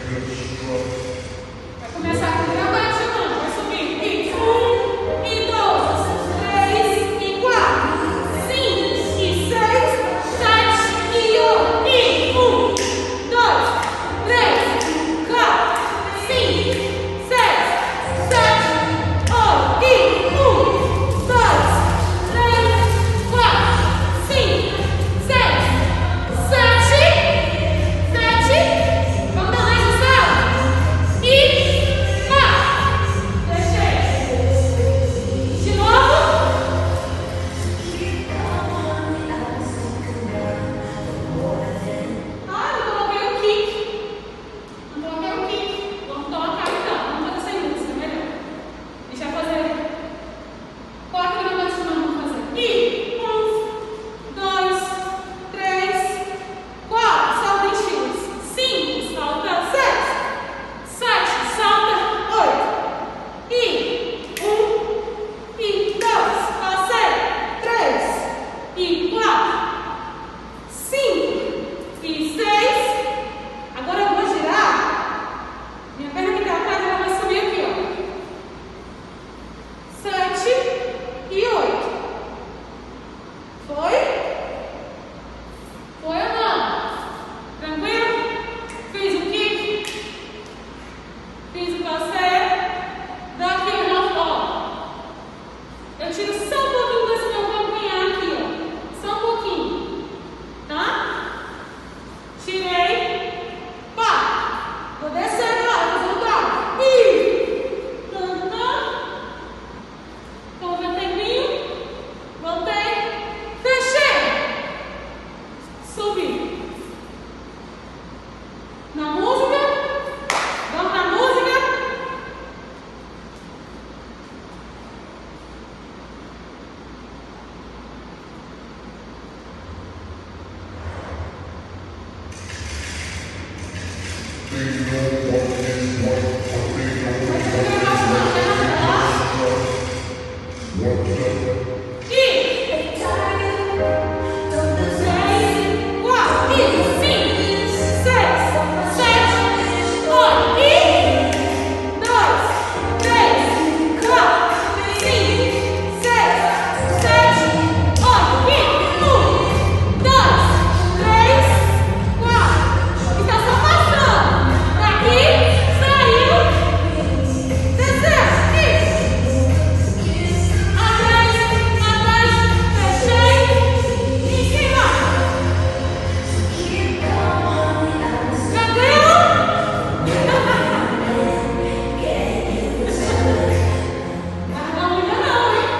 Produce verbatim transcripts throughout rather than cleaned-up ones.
Vai começar com gravante, não. Vai subir. E um, e dois, três, e quatro, cinco, e seis, sete, e oito. E um, dois, três, quatro, cinco, seis, sete, oito. E um, dois, três, quatro, cinco, seis, sete, sete. Vamos dar mais um salto. E quatro. Deixei. De novo. Ah, não coloquei o kick. Não coloquei o kick. Vamos colocar então. Vamos fazer sem música, melhor. Deixa eu fazer. Coloca aqui na mão de mão, vamos fazer. E um, dois, três, quatro. Salta em estilos. Cinco, salta seis. Sete, salta oito. E um, e dois, passei. Três, e quatro, cinco, e seis. Agora eu vou girar. Minha perna que tá atrás, ela vai subir aqui, ó. Sete e oito. Foi? Foi ou não? Tranquilo? Fiz o kick. Fiz o passeio. Daqui eu já, ó. Eu tiro só um pouquinho desse meu calcanhar aqui, ó. Só um pouquinho. Tá? Tirei. Pá. Vou descer agora, vou voltar. E. Tantã. Vou ver tempinho. Voltei. Fechei. Subi. Na música. Vamos na música. E três, quatro, e cinco, seis, sete, oito, e dois, três, quatro, cinco, seis, sete, oito, e um, dois, três, quatro. Está só passando. Daqui, saiu, desceu, e atrás, atrás, fechei, em cima. Tranquilo? Não, ainda não, hein?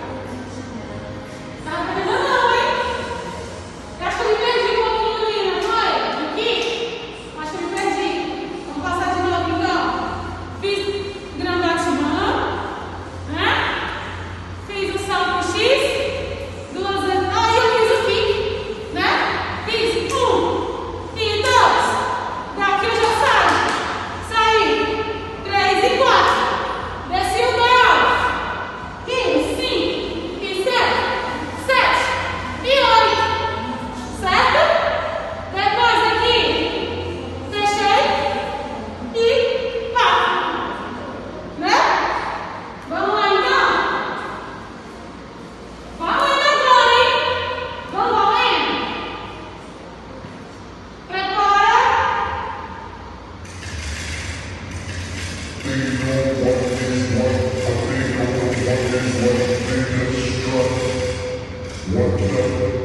Ainda não, hein? Acho que eu me perdi um pouquinho ali, não foi? Aqui? Acho que eu me perdi. Vamos passar de novo, então. Fiz grandatimão, né? Fiz o salto X, duas vezes. Aí eu fiz o kick, né? Fiz um e dois. Daqui eu já saio. Saí. Três e quatro. Desci o dois. E cinco e seis, sete e oito. Certo? Depois aqui. Fechei. E pá. Né? Vamos lá então? Valendo agora, hein? Vamos valendo? Prepara. What